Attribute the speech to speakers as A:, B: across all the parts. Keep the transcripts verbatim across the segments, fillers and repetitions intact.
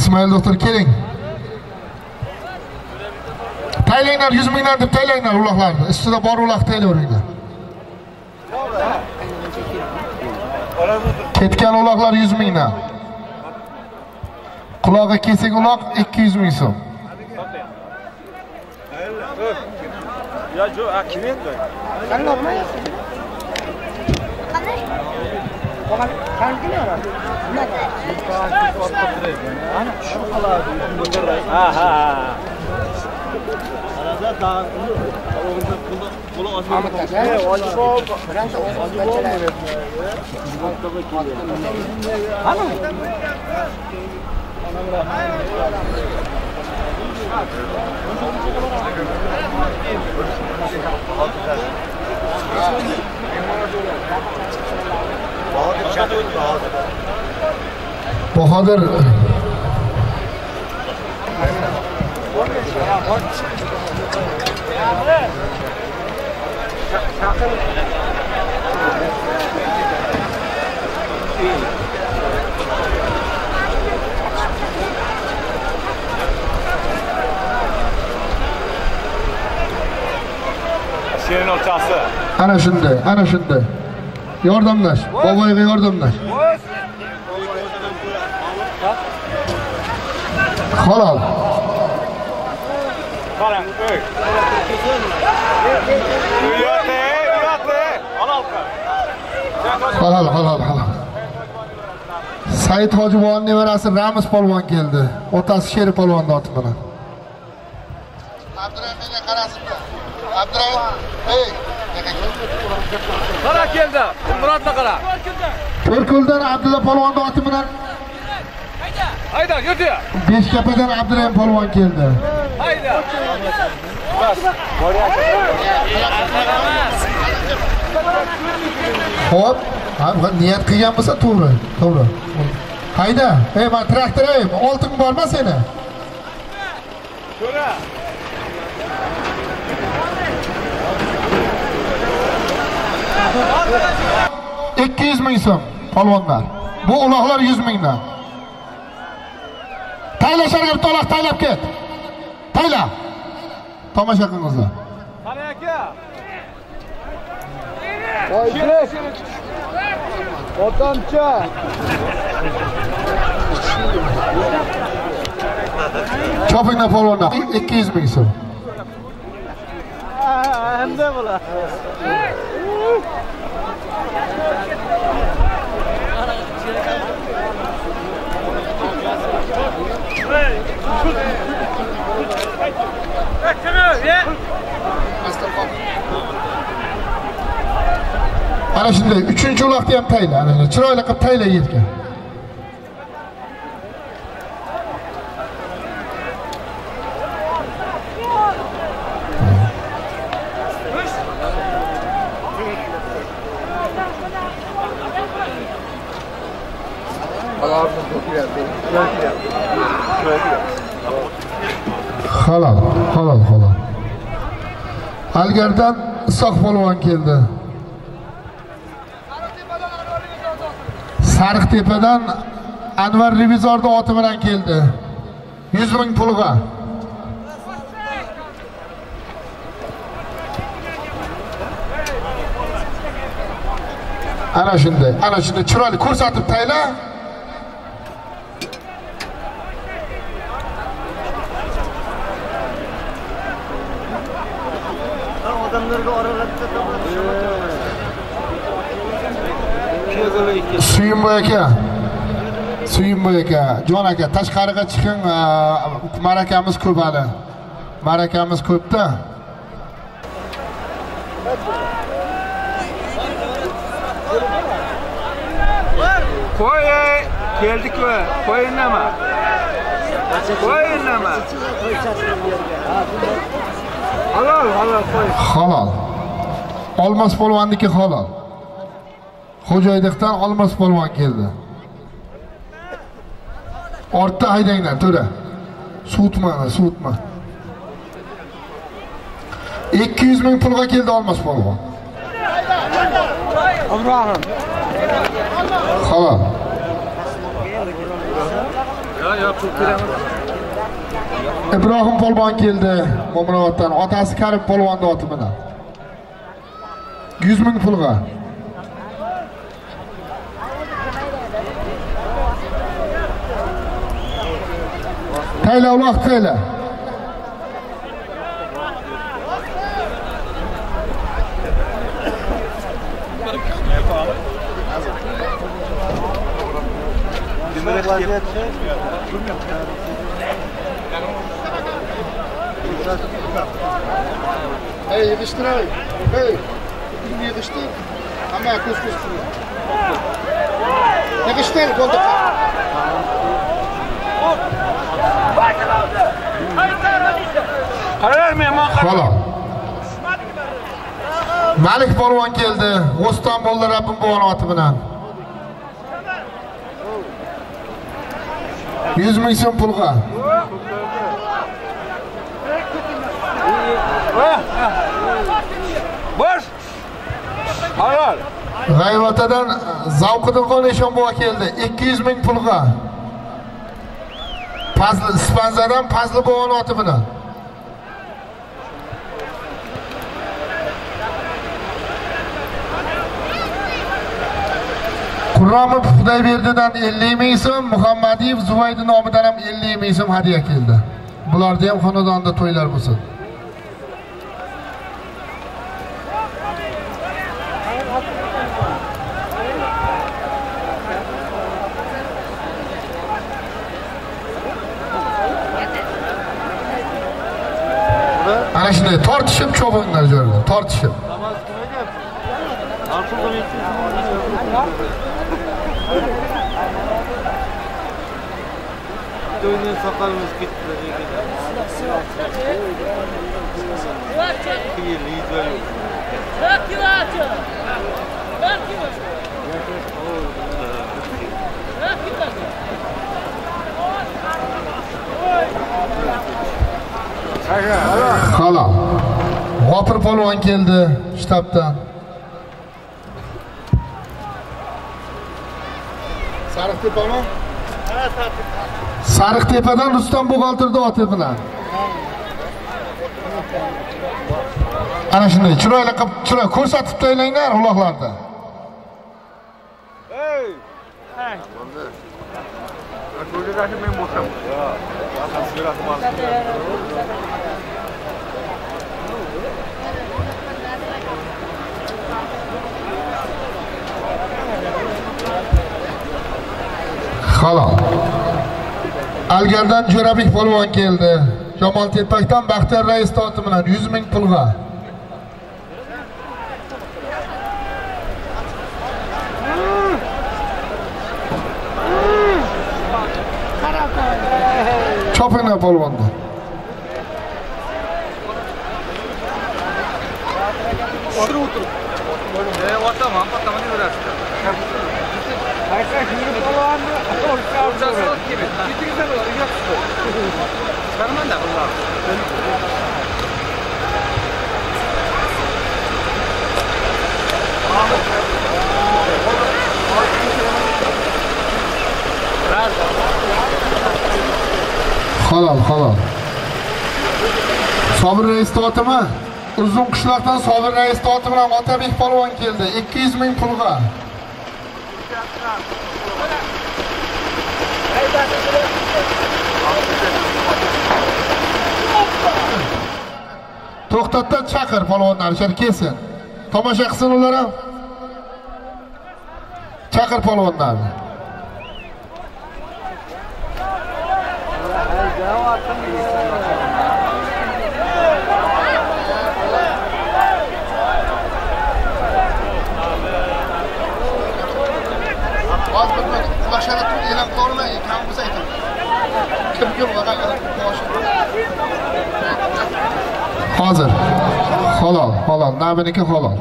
A: İsmail doktor keling. Taylanglar yüz mingdan deb taylanglar uloqlarni. Ustida bor uloq taylaveringlar. Ketgan uloqlar yüz mingdan. Qulog'i kesik uloq ikki yuz ming so'm.
B: Ya jo, a kim endi?
C: Qanday olmayapsiz? Qanday? Qo'g'an, qanday oladi? Ana shu qiladi. Ha ha. Arada da o'g'ilda puli puli osib ketdi. Ojib oldi. Birinchi ojib oldi. Ana.
A: Bahadır.
B: Senin ortası.
A: Ana shunday, ana shunday. Yordamlash, boboyga yordamlash. Halol.
B: Qarang, o'y. Uyote, uyote. Halol qil.
A: Halol, halol, halol. Said Hojibovning nevarasi Ramiz polvon keldi. Otasi Sheri polvonni oti bilan. Abdurahimga qarasizlar. Abdurahim, ey,
B: qara keldi. Murodga qara.
A: To'rko'ldan Abdulla polvonni oti bilan.
B: Hayda. Hayda, yurdi.
A: Beshkapadan Abdurahim polvon keldi.
B: Hayda. Bas.
A: Xo'p, ha, niyat qilgan bo'lsa to'g'ri, to'g'ri. Hayda, ey, men traktor ey, oltin bormi seni?
B: Ko'ra.
A: ikki yuz ming so'm polvonlar. Bu uloqlar yuz mingdan. Tayla sharga to'laq taylab ket. Tayla. Tomosha qilingizlar.
B: Qani aka.
C: Voy, otamcha.
A: Chopinglar polvonlar ikki yuz ming so'm.
C: Hamda bo'lar.
A: Ana shunday uchinchi uloqda ham tayla, ana chiroyli qilib tayla yerga. Halol, halol, halol. Algardan Isoq polvon keldi. Sariqtepadan Anvar revizorning oti bilan keldi. yuz ming pulga. Ana shunday, ana shunday chiroyli ko'rsatib tayla.
C: Odamlarga oralatda
A: Suyimboy aka. Suyimboy aka, Jon aka, tashqariga chiqing, marakamiz ko'p hali. Marakamiz ko'pda.
B: Qo'y, keldik-ku. Qo'yin nima? Qo'yin nima? Halol, halol qo'y.
A: Halol. Olmos polvonniki halol. Xo'jaydiqdan Olmos polvon keldi. Ortda haydanglar, to'ra. Sutma, sutma. ikki yuz ming pulga keldi Olmos polvon.
C: Ibrohim.
A: Halol.
B: Yo, yo, pul beramiz.
A: Ibrohim polvon keldi Mo'minovatdan. Otasi Karim polvonning oti bilan. yuz ming pulga. Tayla uloq tayla. Hey, yig'ishtir ey. Hey. Yig'ishtir. Hamma ko'z-ko'z qilib. Yig'ishtir, bo'ldi.
B: Qarar mehmon
A: Xo'p. Malik polvon keldi. O'ston bo'ldi Rabbim bo'g'on oti bilan. yuz ming so'm pulga.
B: Bosh. Halol.
A: G'ayvatadan Zavqiddin Eshon bo'va keldi. ikki yuz ming pulga. Pazli Ispanzadan Pazli bo'g'on oti bilan. Qurromov Xudoyberdidan ellik ming so'm, Muhammadiyev Zubaydi nomidan ham ellik ming so'm hadiya keldi. Bularda ham xonadonda to'ylar bo'lsin. Ana shunday tortishib cho'binglar jo'rlar, tortishib.
C: To'yni soqolimiz ketdi.
A: Halol. G'ofir polvon keldi shtabdan. Sariqtepami? Ha, Sariqtepa. Sariqtepadan Rustam buxgalterda oti bilan. Ana shunday chiroyli qilib, chiroy ko'rsatib qo'yinglar uloqlarda.
B: Hey. Hey. Bo'ldi. Ko'rgazib men bo'lsam. Yo, asosiy rahmat.
A: Halol. Algardan Jo'rabek polvon keldi. Jamoltepakdan Baxtiyor rais oti bilan yuz ming pulga. Chopinglar polvonni.
B: O'tirib o'tirib. Ey, otam, ham otam deb berasiz. Ayqa yurib polvonni, o'rtasini kelib, ketingizda bo'lar, yo'qsiz. Chiqarmanda bular.
A: Halol, halol. Sobir rais otimi? Uzun qishloqdan Sobir rais oti bilan Otabek polvon keldi. ikki yuz ming pulga. To'xtatdan chaqir polvonlar, shar kelsin. Tomosha qilsin ular ham. Chaqir polvonlarni. Hozir. Halol, halol, naminiki halol.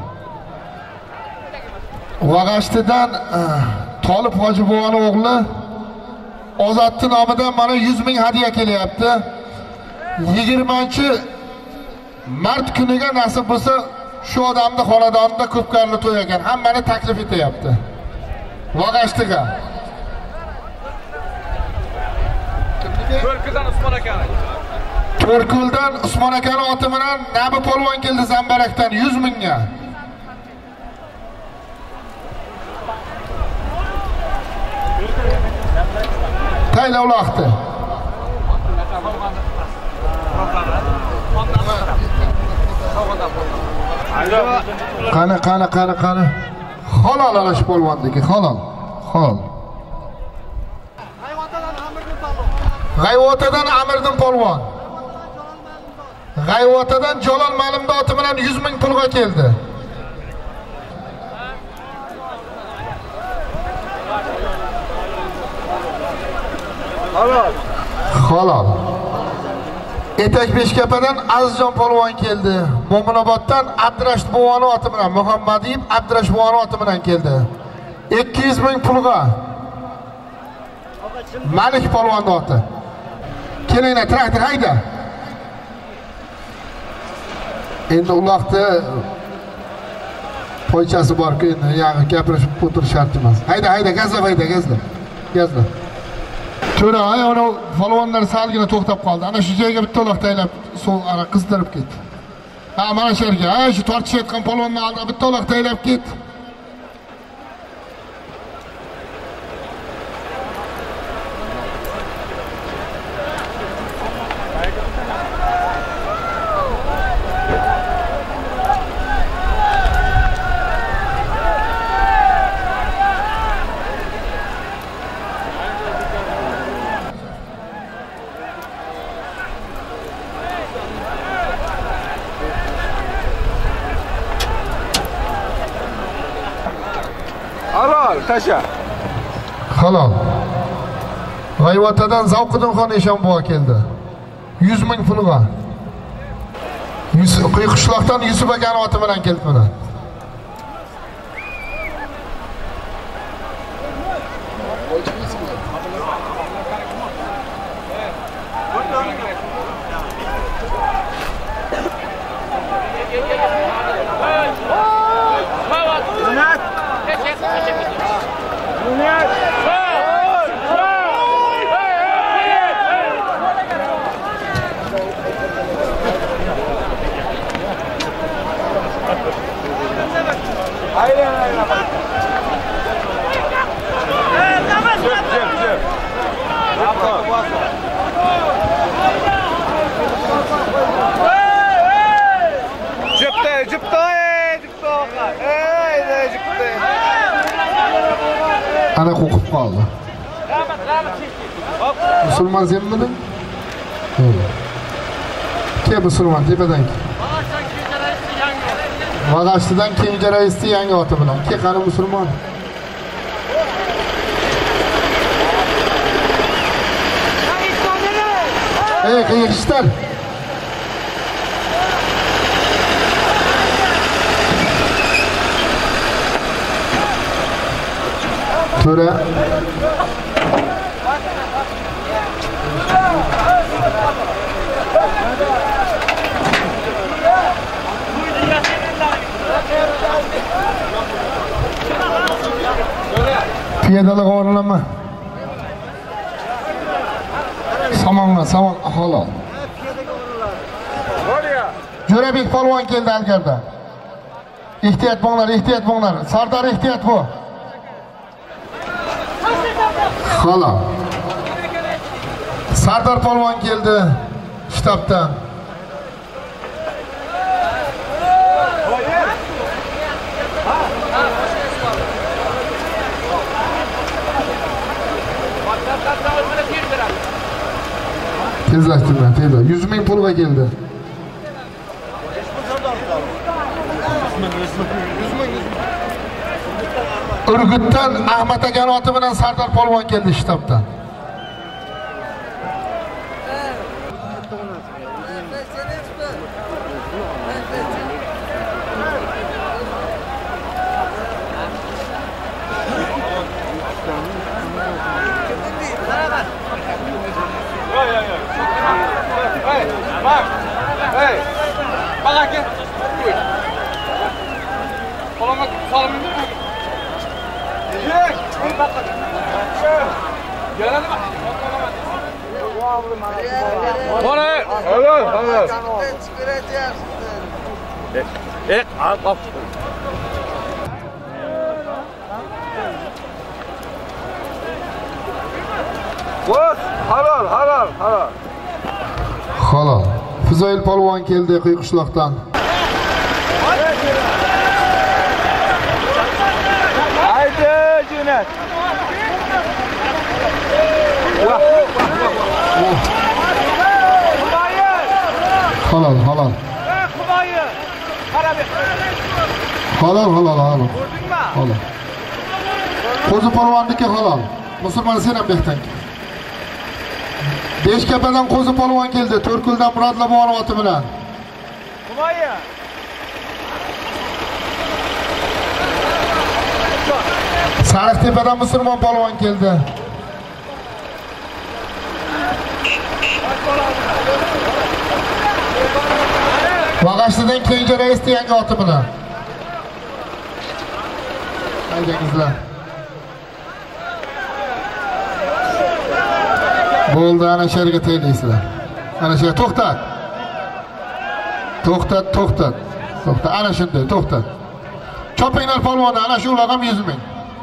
A: Vag'ashtidan Tolib Hojibo'ning o'g'li Ozodning nomidan mana yuz ming hadiya kelyapti. yigirmanchi mart kuniga nasib bo'lsa shu odamni xonadonida ko'pkarli to'y ekan. Hammani taklif etyapti. Vag'ashtiga. keldi?
B: To'rko'ldan Usmon akani.
A: To'rko'ldan Usmon akani oti bilan Nabi polvon keldi Zambarakdan yuz mingga. Tayla uloqdi. Qani qani qani qani. Halol alash polvondiki, halol. Halol. G'ayvotadan Amirdin polvon. G'ayvotadan Jalol Ma'limda oti bilan yuz ming pulga keldi.
B: Halol.
A: Halol. Etak Beshkapadan Azizjon polvon keldi. Mo'minoboddan Abdurash buvoni oti bilan Muhammadiyev Abdurash buvoni oti bilan keldi. ikki yuz ming pulga. Malik polvon oti. Kelinglar, traktor hayda. Endi uloqda poychasi bor-ku, endi ya'ni gapirishib o'tirish shart emas. Hayda, hayda, gazla, hayda, gazla. Gazla. To'ra, ay, ana polvonlar salgina to'xtab qoldi. Ana shu joyga bitta uloq taylab, so'l ara qizdirib ketdi. Ha, mana shu yerga, ay, shu tortishayotgan polvonning oldiga bitta uloq taylab ketdi.
B: Halol, tasha.
A: Halol. G'ayvotadan Zavqiddinxon Eshonboy keldi. yuz ming pulga. Qishloqdan Yusuf akani oti bilan keldi mana. Ana qo'qib qoldi. Musulmon senmiding? Ke musulmon tepadan ke. Vag'ashtidan kenja raisni yangi oti bilan. Ke qani musulmon. Ey, qiyishlar. To'ra. Piyodalar o'rinlama. Samonga, samon halol. Jo'rabek polvon keldi Algarda. Ehtiyot bo'linglar, ehtiyot bo'linglar. Sardor ehtiyot bo'l. Halol. Sardor polvon keldi shtabdan. Tezlashtirma, tezla. yuz ming pulga keldi. Urgutdan Ahmad akani oti bilan Sardor polvon keldi shtabdan.
B: Bak. Hey. Bak aquí. Kolama salamın mı? Gel. Gel hadi bak. Bora, halol, halol. Eh, al, al. Boz, halol, halol, halol.
A: Halol. Fuzoil polvon keldi Quyuqishloqdan.
B: Haydi, Jo'nat.
A: Halol, halol. Halol, halol, halol. Halol. Qo'zi polvonniki halol. Musulmon sen ham bekdan. Beshkapadan Qo'zi polvon keldi. To'rkuldan Murod Labonov oti bilan.
B: Humoya.
A: Sariqtepadan Musulmon polvon keldi. Vag'ashlidan Kenja rais yangi oti bilan. Haydangizlar. Bo'ldi, ana shu yerga teglaysizlar. Ana shu to'xtat. To'xtat, to'xtat. To'xtat, ana shunday, to'xtat. Chopinglar polvonni, ana shu ular ham yuz ming.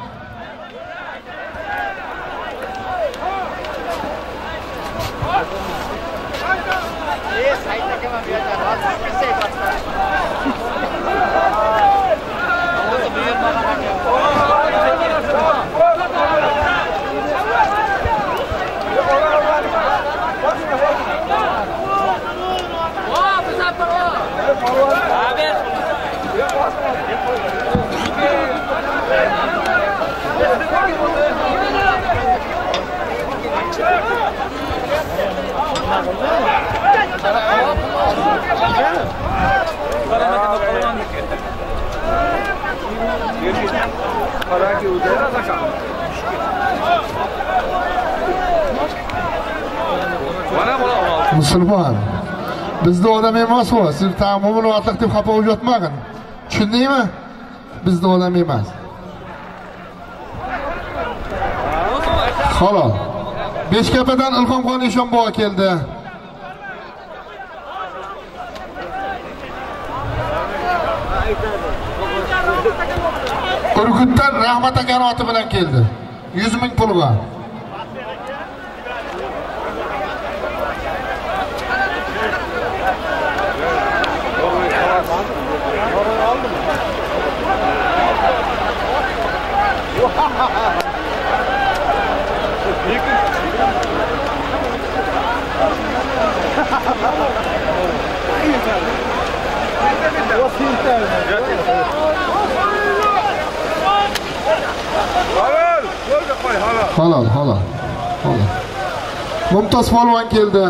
A: Musulmon, bizda odam emas u. Siz ta'mumini otliq deb xafa bo'lib yotmagin. Tushundingmi? Bizda odam emas. Halol. Beshkapadan Ilhomxon Eshonboy keldi. Urgutdan Rahmat aka oti bilan keldi. yuz ming pulga. Halol, halol. Halol. Mumtoz polvon keldi.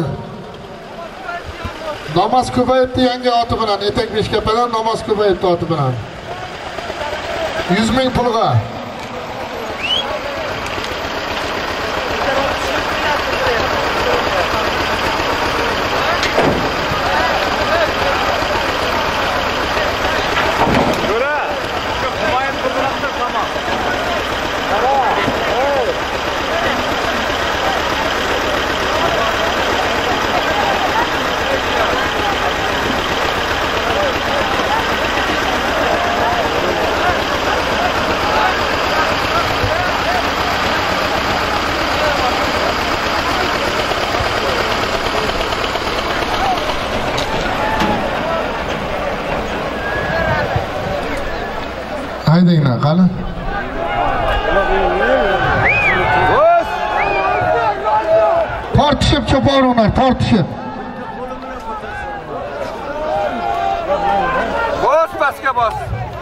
A: Namoz ko'payibdi yangi oti bilan, etak beshkapadan namoz ko'payibdi oti bilan. yuz ming pulga. Haydanglar, qani? Tortishib cho'poringlar, tortishib.
B: Bos, pastga bos.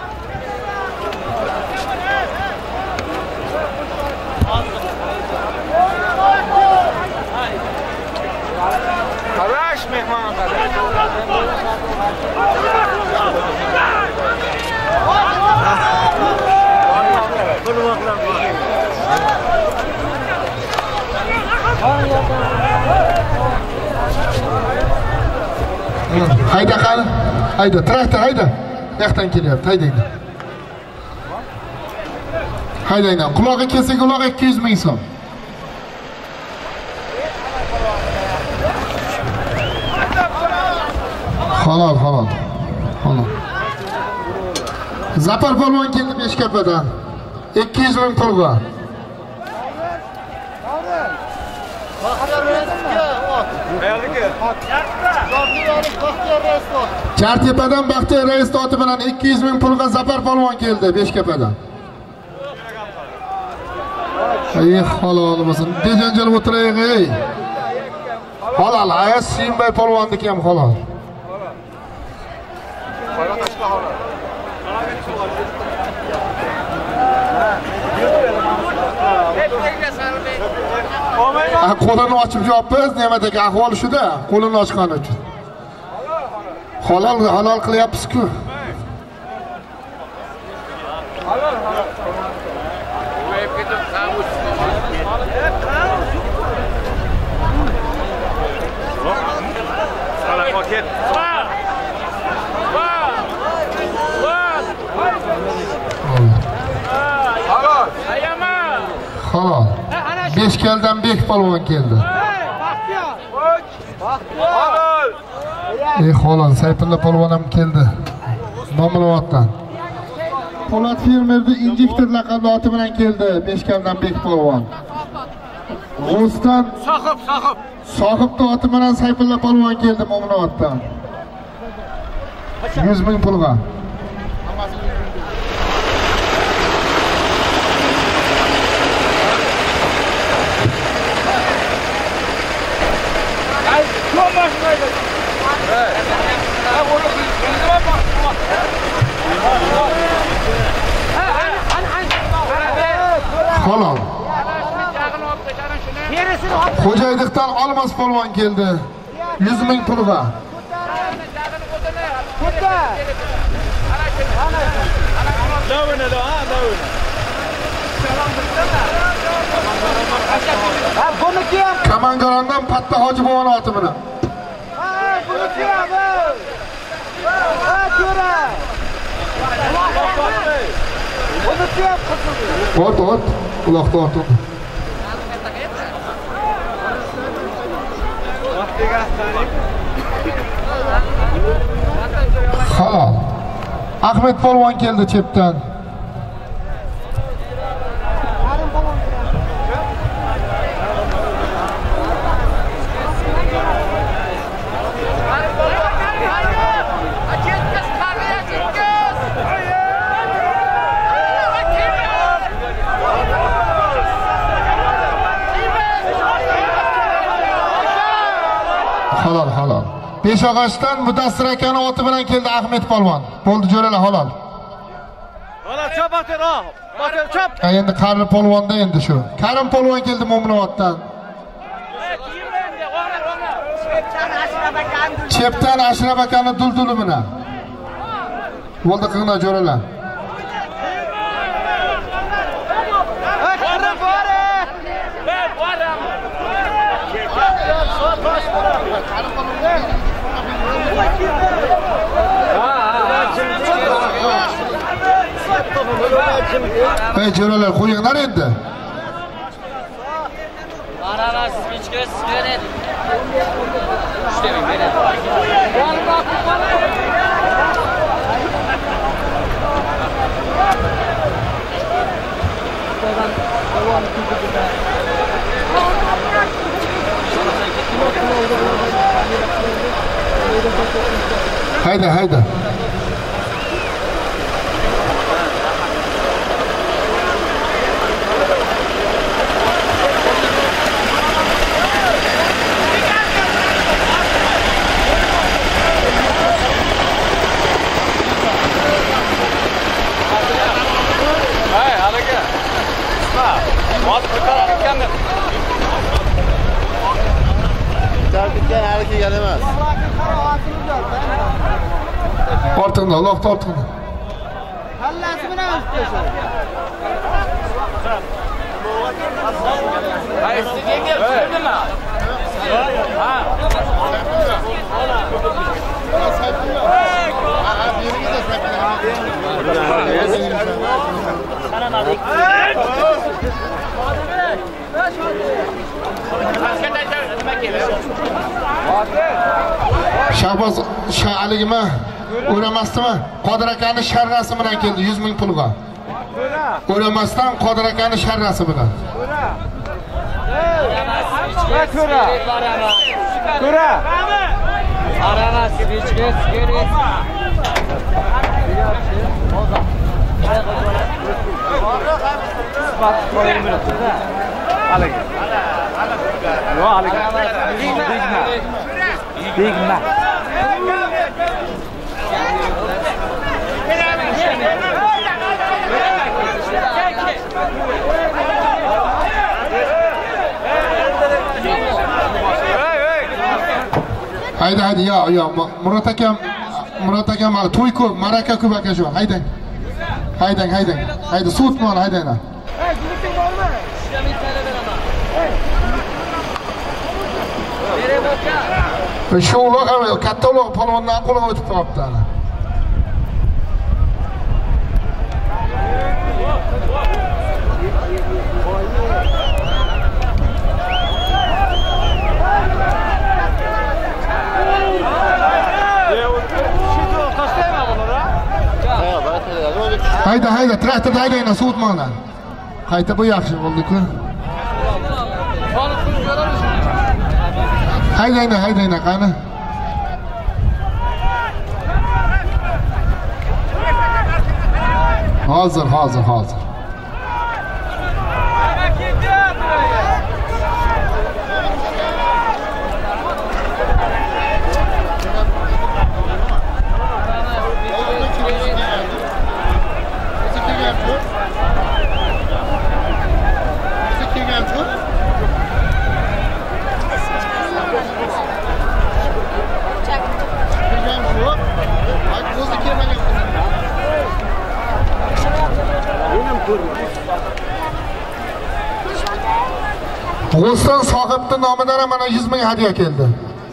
B: Qarash mehmon qarash.
A: Hayda qani? Hayda, traktor hayda. Yoqdan kelyapti, haydanglar. Haydanglar. Qulog'i kelsa quloq ikki yuz ming so'm. Halol, halol. Halol. Zafar polvon keldi Beshkapadan. ikki yuz ming pulga. Chartepadan Baxtiyor Rais oti bilan ikki yuz ming pulga Zafar polvon keldi Beshkapadan. Ey halol bo'lsin. Dejanjalib o'tiraylik ey. Halol, ayas Simbay polvonniki ham halol. Qo'lini ochib javob nemadagi ahvol shuda, qo'lini ochgani uchun. Halol, halol qilyapsiz-ku. Halol, halol. Qo'yib ketib, qamus. Salam paket. Va! Va! Halol. Ayama. Halol. Beshkaldan Bek polvon keldi. Baxtiyor. Baxtiyor. Ey halol, Sayfulla polvon ham keldi. Nomilotdan. Po'lat fermerni injektor laqabli oti bilan keldi Beshkaldan Bek polvon. G'o'stan Sohib, Sohib. Sohibning oti bilan Sayfulla polvon keldi Mo'minoboddan. yuz ming pulga. Halol. Xo'jaydiqdan Olmos polvon keldi. yuz ming pulga. Kamangarondan Patta Hojibo'ning oti bilan. Ha, buniki ham. Ha, ko'ra. Buniki ham qizil. Ot, ot. Quloqda ot. Halol. Ahmet polvon keldi chepdan. Halol, halol. Peshog'ashdan Mudassir akaning oti bilan keldi Ahmet polvon. Bo'ldi jo'ralar halol. Halol chop atira. Batir chop. Endi Karim polvonda endi shu. Karim polvon keldi Mo'minoboddan. Chepdan Ashraf akaning dulduli bilan. Bo'ldi qinglar jo'ralar. Ey jo'ralar qo'yinglar endi. Qarara spichka sigaret. Ishlamang beradi. Hayda, hayda. Ortunda, Allohga ortunda. Hallasi bilan o'tdi. Hayır, sizga tushundimi? Ha. Shahboz shaligimi o'ramasdimi? Qodir akani sharrasi bilan keldi yuz ming pulga. O'ramasdan Qodir akani sharrasi bilan.
B: Ko'ra. Ko'ra. Aramas, hechkis kerak. Sifat qo'yilmayapti-da. Haliga. Yo, haliga. Degma. Degma.
A: Haydi haydi ya ya Murat akam Murat akam hali to'y ko'p, maraka ko'p aka shu. Haydang. Haydang, haydang. Haydi sutma ol, haydanglar.
B: Hey, guruting bormi?
A: Shu uloq ham katta uloq polvondan qo'liga o'tib qolibdi ana. Hayda hayda traktorda haydanglar suvutmanglar. Qayta bu yaxshi bo'ldi-ku. Haydanglar haydanglar qani. Hozir hozir hozir. G'uston sohibning nomidan mana yuz ming hadiya keldi.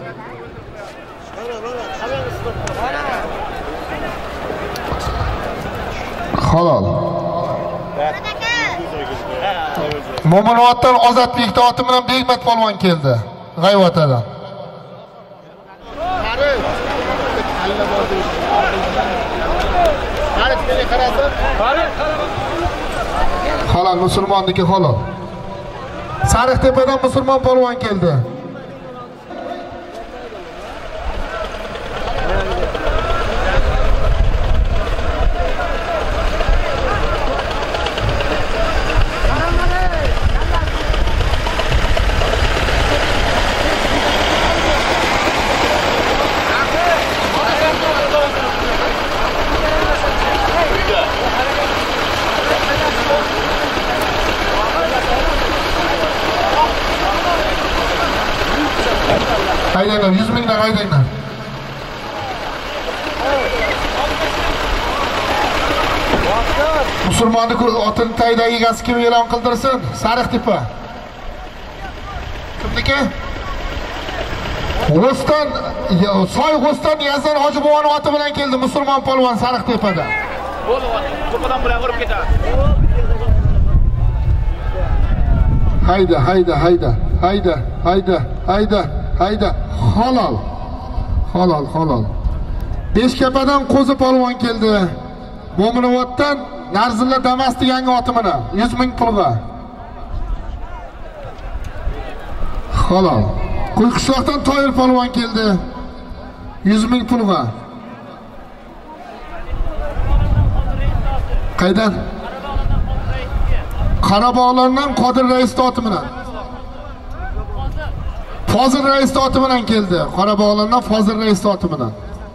A: Halol. Mo'minotdan Ozodbek oti bilan Begmat polvon keldi. G'ayvatadan. Halol musulmonniki halol. Sariqtepadan musulmon polvon keldi. Haydanglar, yuz mingdan haydanglar. Musulmonni otini taydagi egasi kim e'lon qildirsin? Sariqtepa. Kimniki? G'uston, Soy G'uston Yazdan Hojibovon oti bilan keldi musulmon polvon Sariqtepada.
C: To'padan bilan urib ketadi.
A: Hayda, hayda, hayda, hayda, hayda, hayda, hayda. Halol. Halol, halol. Beshkapadan Qo'zi polvon keldi. Mo'minoboddan Narzilla Damas'ti yangi oti bilan yuz ming pulga. Halol. Qo'yqishloqdan Toyir polvon keldi. yuz ming pulga. Qaydan? Qarabog'lardan Qodir rais oti bilan. Fozil rais oti bilan keldi. Qarabog'lardan Fozil rais oti bilan.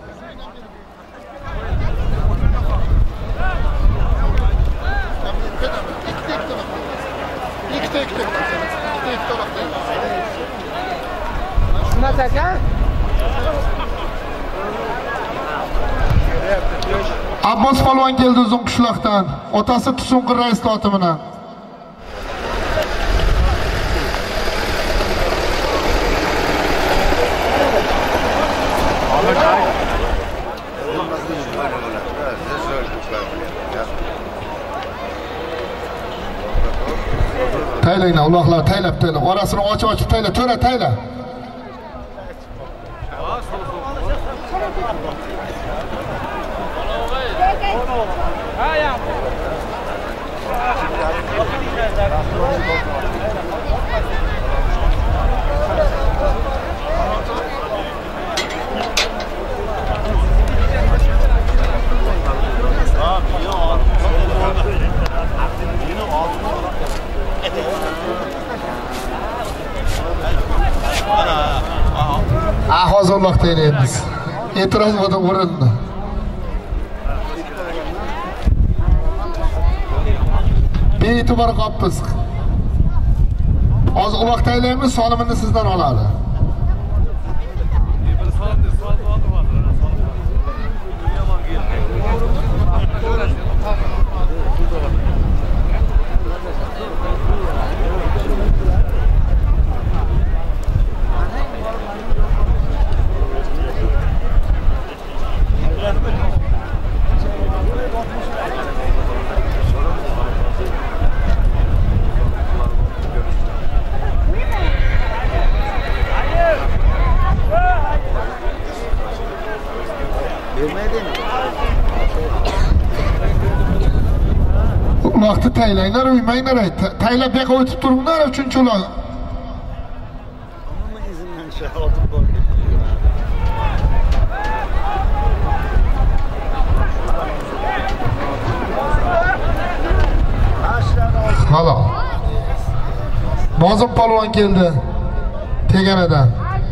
A: Abbos polvon keldi uzun qishloqdan. Otasi Tusunqir rais oti bilan. Taylanglar, uloqlar taylab taylab, orasini ochib-ochib taylab, to'ra tayla. Ha, hozirlikda elaymiz. E'tiroz bo'ldi o'rinda. Bee'tibor qolibmiz. Hozir vaqt aylaymiz, solimini sizdan oladi. Vaqti taylanglar, uymaylar aytdi. Taylab yoqqa o'tib turiblar, uchinchi ular.
C: Hamma izindan shahodat bor.
A: Hala. Nozim polvon keldi. Teganadan.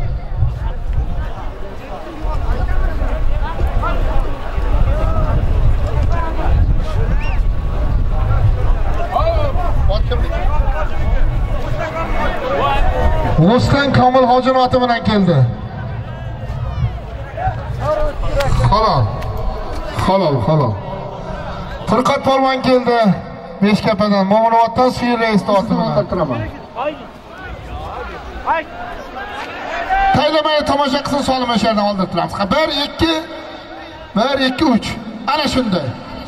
A: O'stan Komil Hojinoti bilan keldi. Halol. Halol, halol. Firqat polvon keldi. Beshkapadan, Mo'minoboddan Suyli istoti bilan tiraman. Taylamay tomosha qilsin, solim shardan oldirtiramiz. bir ikki bir ikki uch. Ana shunday.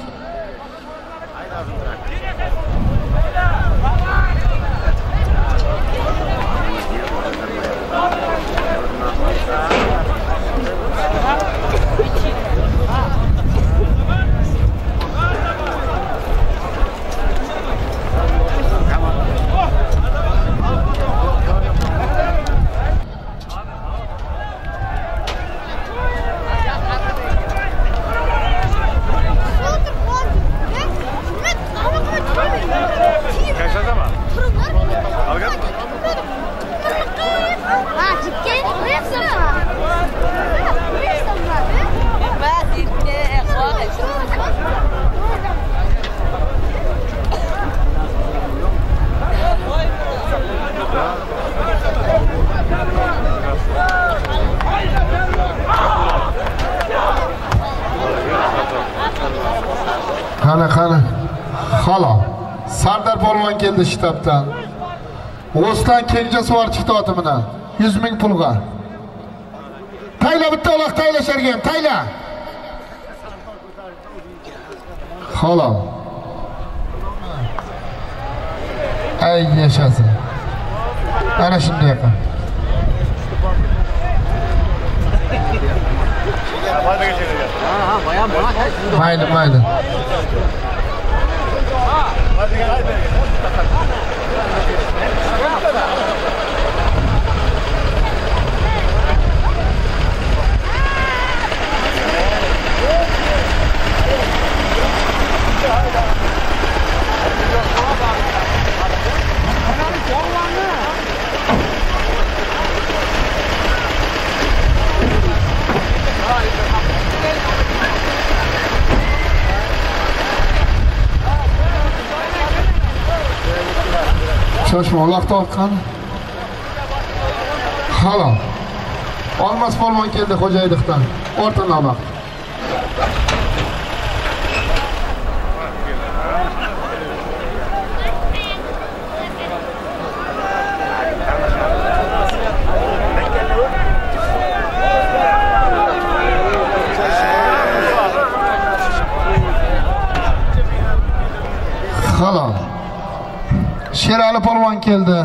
A: Qani qani. Xalo. Sardar polvon keldi shtabdan. O'stan kenja suvar chiqdi bilan yuz ming pulga. Tayla bitta uloq taylashargan, tayla. Xalo. Ay yashasın. Ana shunday qil. Mayli, mayli. Shoshma, uloqda olqan. Halol. Olmas polvon keldi Xo'jaydiqdan. O'rtadan baq. Halol. Sherali polvon keldi.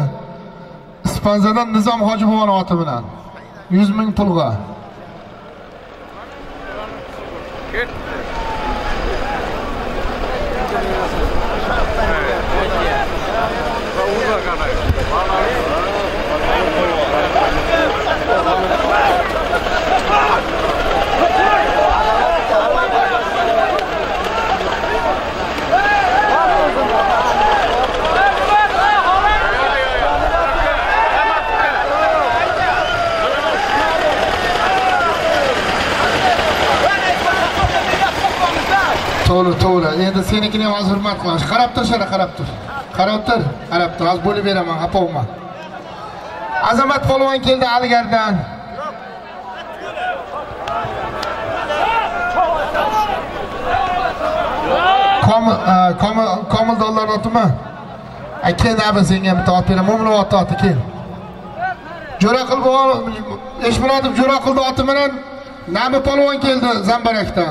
A: Ispanzadan Nizom Hojibo'von oti bilan yuz ming pulga.
B: Git. Uza kanay.
A: To'g'ri, to'g'ri. Endi senikini ham hozir hurmat qilamiz. Qarab tur, shara qarab tur. Qarab tur, qarab tur. Hozir bo'lib beraman, xafa bo'lma. Azamat polvon keldi Aligardan. Komil, komil, komil dollar otimi? Aka, nabin senga bitta ot beraman. Mo'min ot oti kel. Jo'ra qilib, Eshmurodov jo'ra qildi oti bilan nabi polvon keldi Zambarakdan.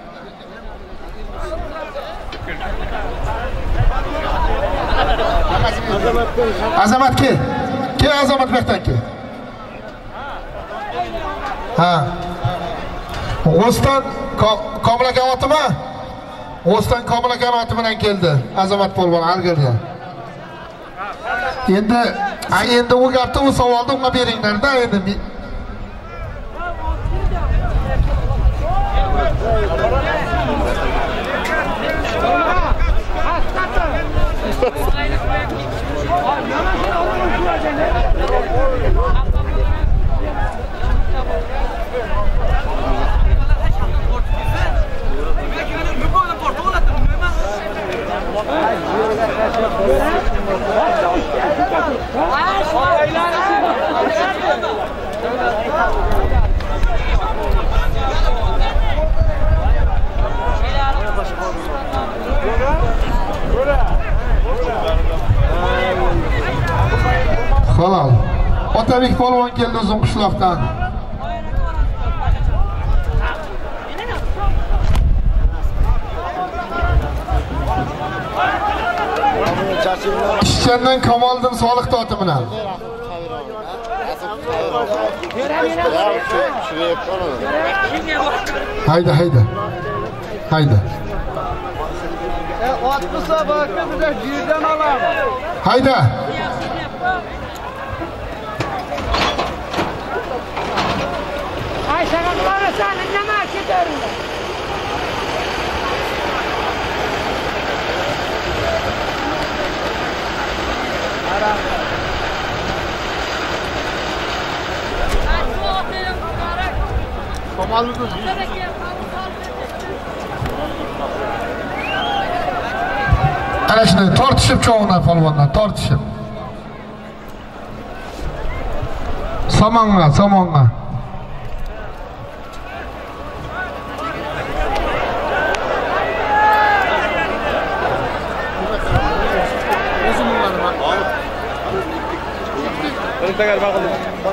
A: Azamat ke. Ke Azamat bekdan ke. Ha. O'stan Komil aka otimi? O'stan Komil aka oti bilan keldi. Azamat polvon Algirda. Endi, endi u gapni, u savolni unga beringlar-da endi. Halol. Otabek polvon keldi uzun qishloqdan. Ishchandan Kamoliddin Soliq oti bilan. Hayda, hayda. Hayda.
B: Ot musobaqasi bilan yerdan olamiz.
A: Hayda.
D: Ay sana qarasan, nima ketaring? Ara.
B: Komaldın.
A: Ana shuni tortishib cho'g'dan polvondan tortishib. Samonga, samonga.
C: Tegar bakıldı.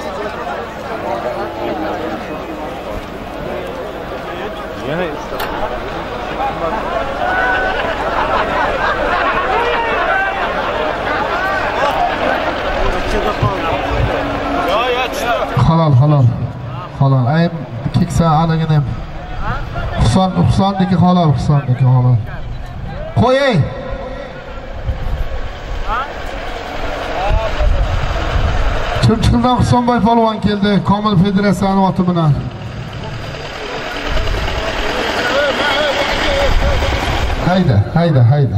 C: Yine işte. Ya ya çıktı.
A: Halol, halol. Halol. Ay keksa anagini. Huson, Husondagi halol, Husondagi halol. Qo'ying. Chirchiqdan Husonboy polvon keldi, Komil federatsiyani oti bilan. Hayda, hayda, hayda.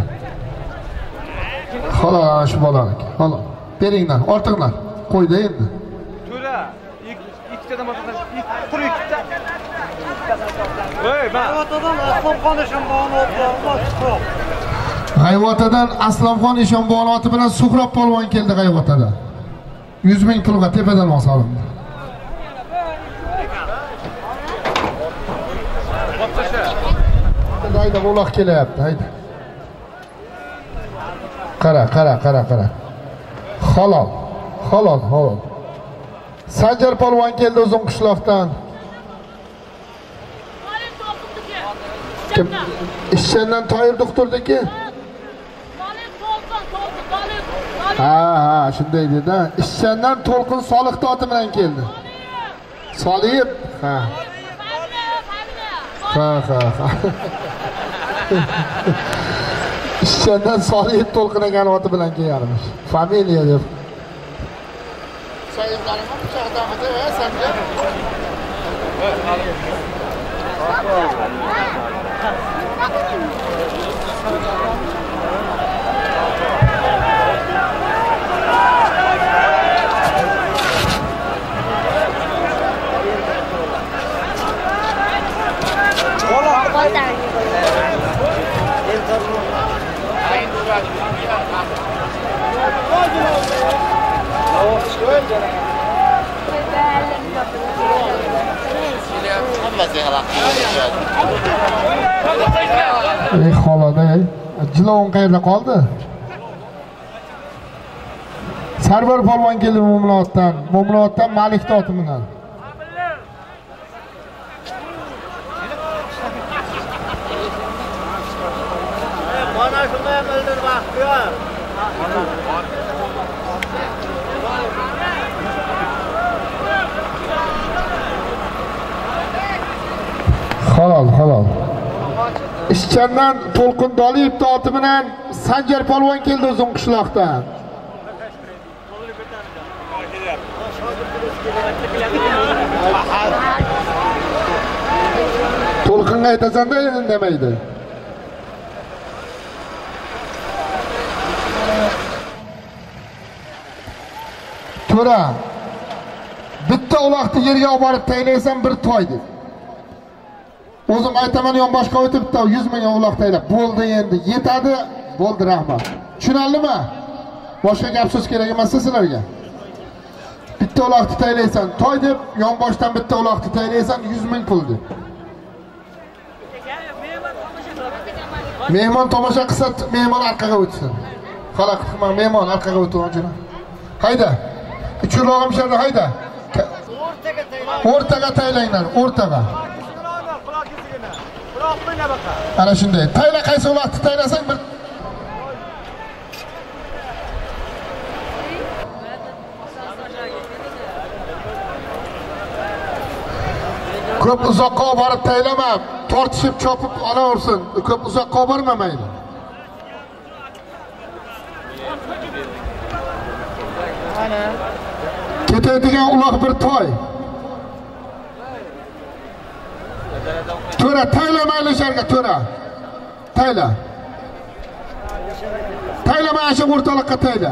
A: Xolos, shu bolalik. Xolos. Beringlar, ortinglar. Qo'yda endi.
B: To'ra, ikkitadan boshqa, qur ikkita. Voy, men otadan Aslomxon Eshonboyni oti.
A: G'ayvotadan Aslomxon Eshonboyni oti bilan Suhrob polvon keldi G'ayvotadan. yuz ming pulga tepadan olsaldi. Hayda bo'loq kelyapti, hayda. Qara, qara, qara, qara. Halol, halol, halol. Sanjar polvon keldi uzun qishloqdan. Kim? Ishchandan Toyir doktorniki? Ha, ha, shunday dedi-da. Ishchandan To'lqin Soliq oti bilan keldi. Solib, ha. Ha, ha, ha. İşçenden Soliyet To'lqinagan oti bilan kelganmish. Familiya deb. Sayıflarımı bıçaqdamidi va senga. Ey xolada, jiloving qayerda qoldi? Sarvar polvon keldi Mo'minoboddan, Mo'minoboddan Malik oti bilan.
C: Mana shunday ham o'ldir vaqti yo'q.
A: Halol, halol. Ishchandan To'lqin Doliyev oti bilan Sanjar polvon keldi Uzun qishloqdan. To'lqinga aytasan-da indamaydi. To'ra, bitta uloqni yerga olib borib taylaysan bir toy deb. O'zim aytaman yonboshqa o'tib bitta yuz ming uloq taylab. Bo'ldi endi, yetadi, bo'ldi rahmat. Tushunaldimi? Boshqa gap so'z kerak emas sizlarga. Bitta uloqni taylaysan toy deb, yonboshdan bitta uloqni taylaysan yuz ming pul deb. Mehmon tomosha qilsa, mehmon orqaga o'tsin. Xalaqit qilma, mehmon orqaga o'tsin. Hayda. Uchurog'im sharda hayda. O'rtaga taylang. O'rtaga taylanglar, o'rtaga. Quloq bo'yna baqa. Ana shunday. Tayla qaysi vaqtda taylasang bir ko'p uzoqqa borib taylama, tortishib chopib olaversin. Ko'p uzoqqa bormamaydi. Ana ketadigan uloq bir toy. To'ra taylamayli sharga to'ra. Tayla. Taylama shu o'rtoqqa tayla.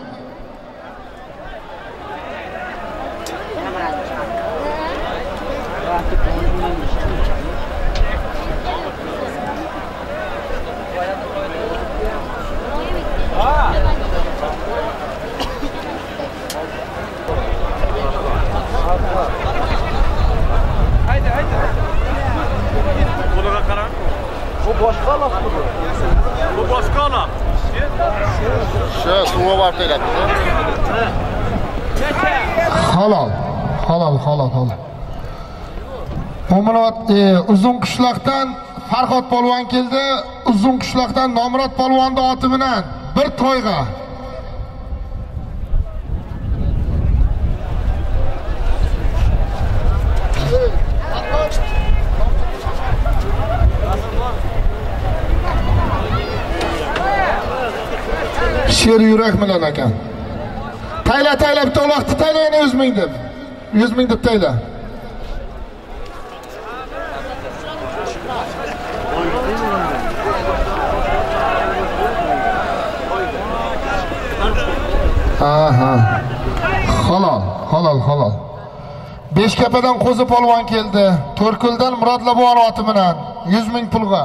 B: Haydi haydi.
C: Buna qarang. Bu boshqa loq bu. Bu boshqa loq.
A: Shu suv borib keladi. Halol. Halol, halol, halol. Mo'minobod Uzun qishloqdan Farhod polvon keldi. Uzun qishloqdan Nomrod polvonning oti bilan bir to'yga. Sher yurak bilan ekan. Tayla tayla bitta uloqni tayla yana yuz ming deb. yuz ming deb tayla. Aha. Halol, halol, halol. Beshkapadan Qo'zi polvon keldi. To'rkuldan Murod Labon oti bilan yuz ming pulga.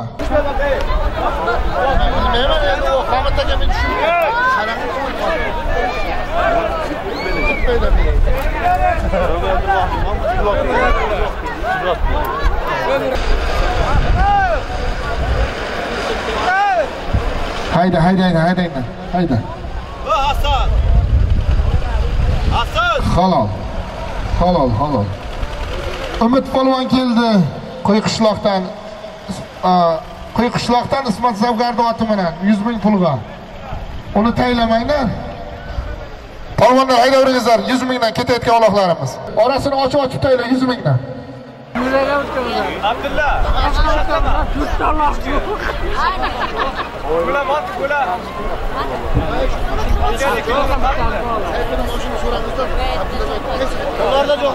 A: Bilmayman endi u Hamidga men tushundim. Hayda, hayda, hayda, hayda. Hayda.
C: Hasan. Hasan.
A: Halol. Halol, halol. Umid polvon keldi. Qo'yqishloqdan Qo'yqishloqdan Ismat Zavgardi oti bilan yuz ming pulga. Uni taylamanglar. Polvonlar haydaveringizlar, yuz mingdan ketayotgan uloqlarimiz. Orasini ochib-ochib tayla yuz mingdan.
C: Abdulla. Gula bot, gula. Ularda yo'q.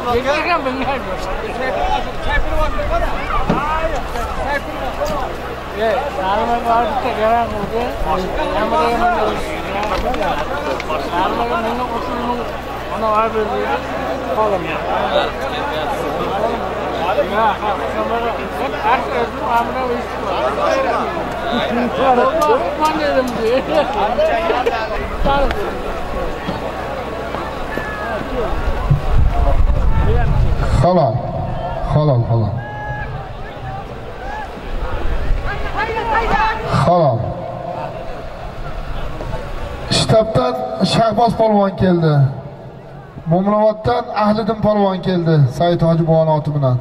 A: Halol, halol, halol. Halol. Shtabdan Shahboz polvon keldi. Mo'minoboddan Ahliddin polvon keldi. Said Hojiboyning oti bilan.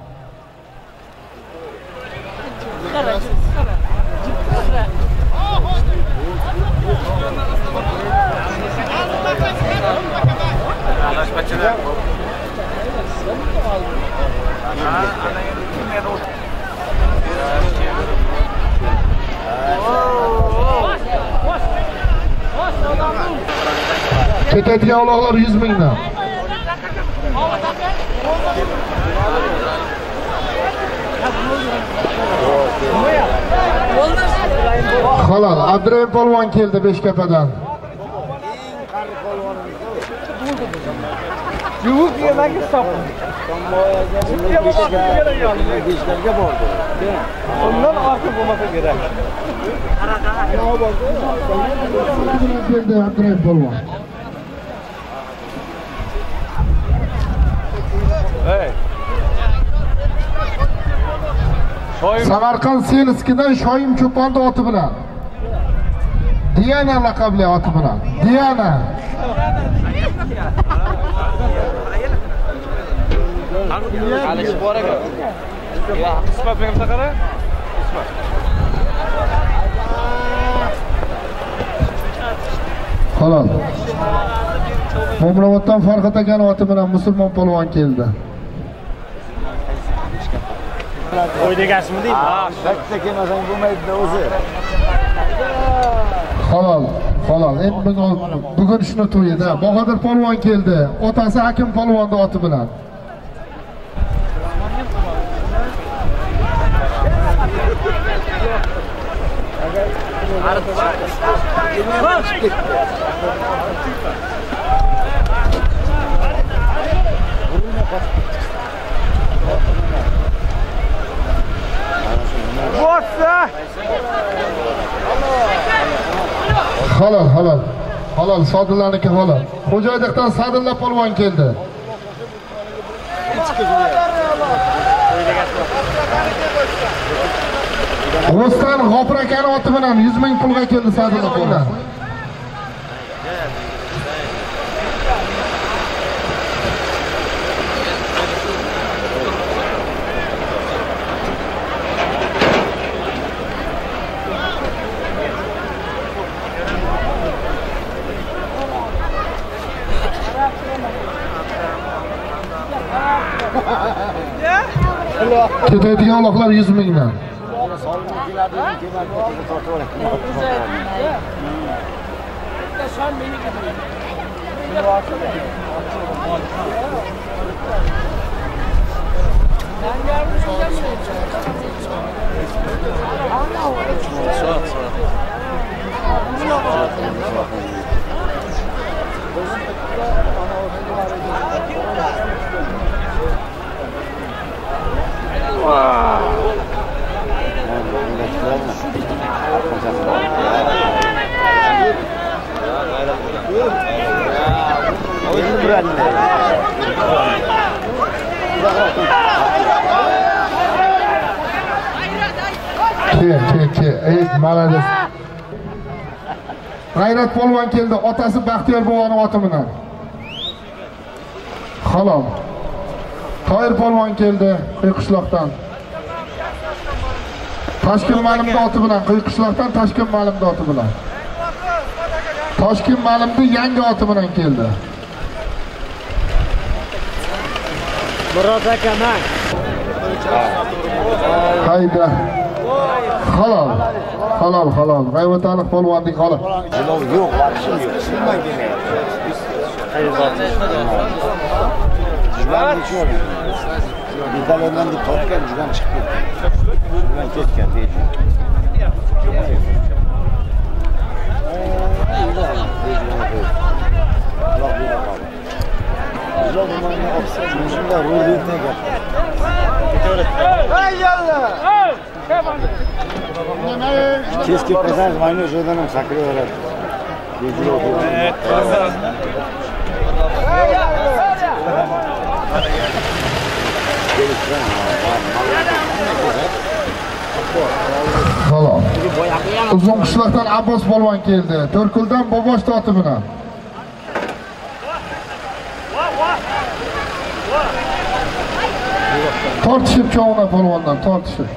A: Ketadigan uloqlar yuz mingdan. Halol, Abdurahim polvon keldi Beshkapadan.
B: Yuvuk yemek istopdi. Beshlarga bordi. Ondan ortiq bo'lmasa kerak.
A: Keldi Abdurahim polvon.
B: Hey.
A: Samarqand Seliskidan Shoyim Cho'ponning oti bilan. Diana laqabli oti bilan. Diana.
C: Alish bor ekan. Ya, ismat menga qara. Ismat.
A: Halol. Mo'minoboddan Farhod akaning oti bilan musulmon polvon keldi.
C: O'ynagasizmi deydi? Ha,
B: Bitta kelmasang bo'lmaydi o'zi.
A: Halol, halol. Endi bugun shuni to'yida Bahodir polvon keldi. Otasi Hakim polvonning oti bilan. Halol, halol. Halol, Sodillarniki halol. Xo'jaydiqdan Sadilla polvon keldi. G'ostan G'ofur akaning oti bilan yuz ming pulga keldi Sadilla polvon. Ketadigan uloqlar yuz mingdan. Ke, ke, ke, ey, malades. G'ayrat polvon keldi, otasi Baxtiyor boboning oti bilan. Halol. Toyir polvon keldi Qo'yqishloqdan. Toshkent Ma'limning oti bilan, Qo'yqishloqdan Toshkent Ma'limning oti bilan. Toshkent Ma'limning yangi oti bilan keldi.
B: Murod akaman.
A: Hayda. Halol. Halol, halol. G'ayvatalik polvonlik halol.
C: Yo'q, varishim yo'q. Silmay demayapti. Jugan nechun? Italardan deb topgan, jugan chiqib ketdi. Jugan ketgan deydi. Keski pazar aynı jodan ham sakraveradi.
A: Halol. Uzun qishloqdan Abbos polvon keldi. To'rkuldan Bobosh toti bilan. Tortishib cho'g'na polvondan tortishib.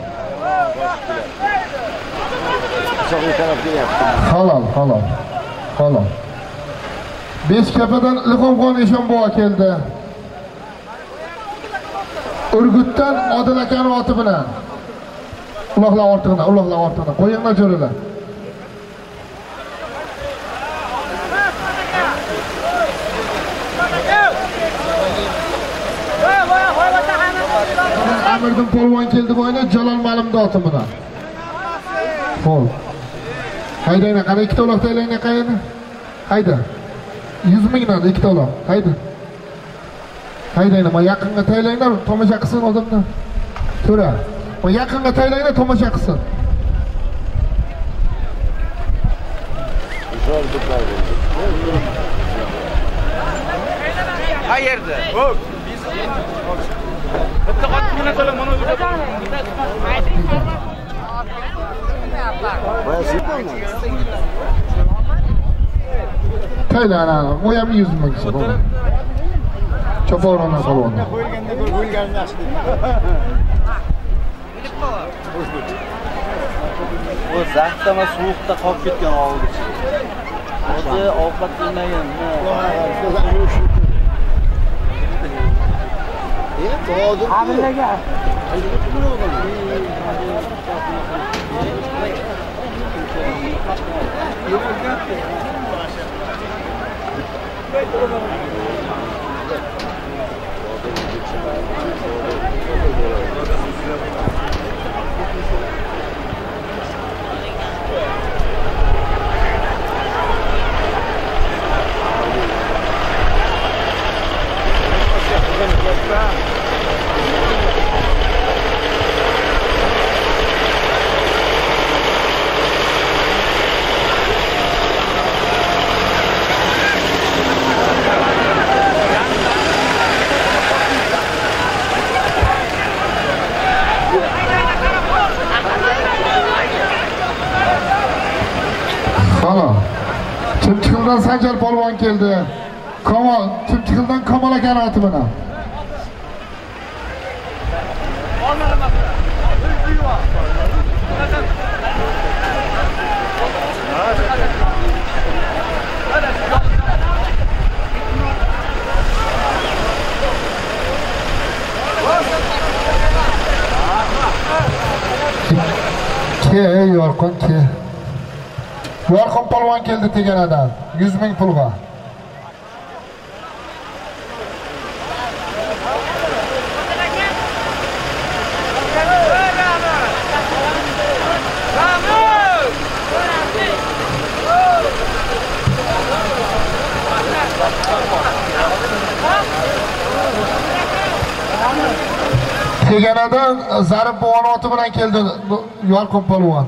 A: Halol, halol. Halol. Beshkapadan Ilhomxon Eshonboy keldi. Urgutdan Odil akaning oti bilan. Uloqlar ortig'ina, uloqlar ortig'ina. Qo'yinglar jo'ralar. Amirdan polvon keldi bo'yna Jalol Malimning oti bilan. Xo'p. Haydayna, qara ikkita uloq taylayna qayerda? Hayda. yuz mingdan ikkita uloq. Hayda. Haydayna, men yaqinga taylaylar, tomosha qilsin odamlar. Ko'ra. Men yaqinga taylaylar, tomosha qilsin.
B: Qayerda? Xo'p. Bitta qotibini to'la mana bu.
A: Taylana, o ham yuz ming so'm. Cho'porona polvon.
C: Qo'yilganda bir qo'yilgan yaxshi deydi.
E: O zaxtama sovuqda qolib ketgan og'ir. O'zi ovqat yemagan.
D: Abilaga.
A: Chimchiqildan Sanjar polvon keldi. Kamol, Chimchiqildan Kamol akaning oti bilan. Ke, yorqin ke. Yorqin polvon keldi Teganadan. yuz ming pulga. Teganadan Zarib bo'g'on oti bilan keldi Yorqin polvon.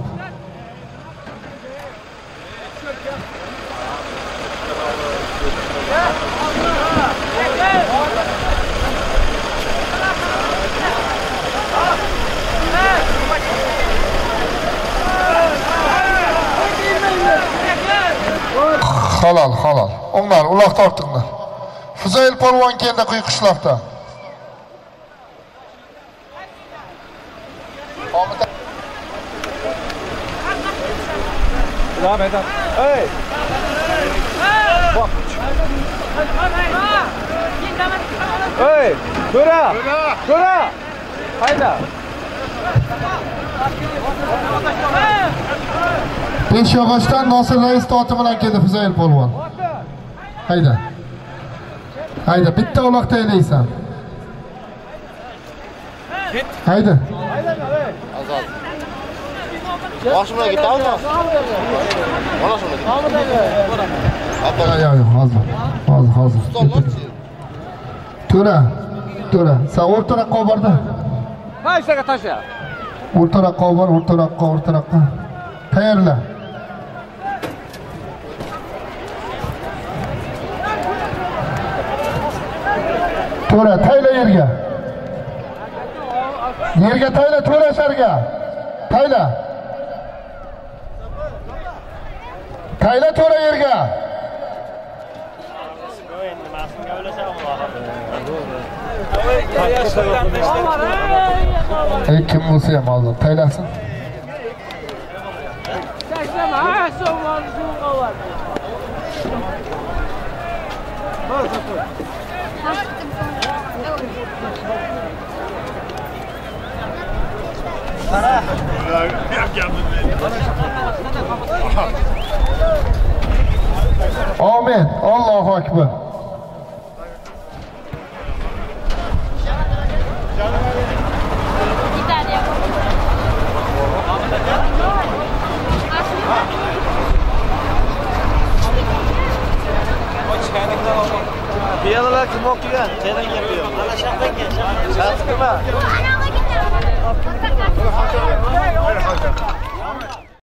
A: Halol, halol. Onlar uloq tortinglar. Fuzoil polvon keldi Quyi qishloqda.
B: Devam et. Hey. Bak. Hey, Göra. Göra. Hayda.
A: besh yog'ochdan Nosir rais toti bilan keldi Fuzoyil polvon. Hayda. Hayda, bitta uloqda elaysan. Hayda.
C: Boshimga ketadimi? Mana shuni.
A: Yo'q, yo'q, hozir. Hozir, hozir. To'ra. To'ra. Sen o'rtaroqqa bordi.
B: Ha, ishga tasha.
A: O'rtaroqqa bor, o'rtaroqqa, o'rtaroqqa. Tayyorla. To'ra, tayla yerga. Yerga tayla, to'ra sharga. Tayla. Tayla to'ra yerga. Ey kim bo'lsa ham hozir taylasin. Amin. Allahu akbar.
E: Piyodalar kim o'qigan? Qayerdan kelgan? Mana shahdan kelgan. Shaxs nima?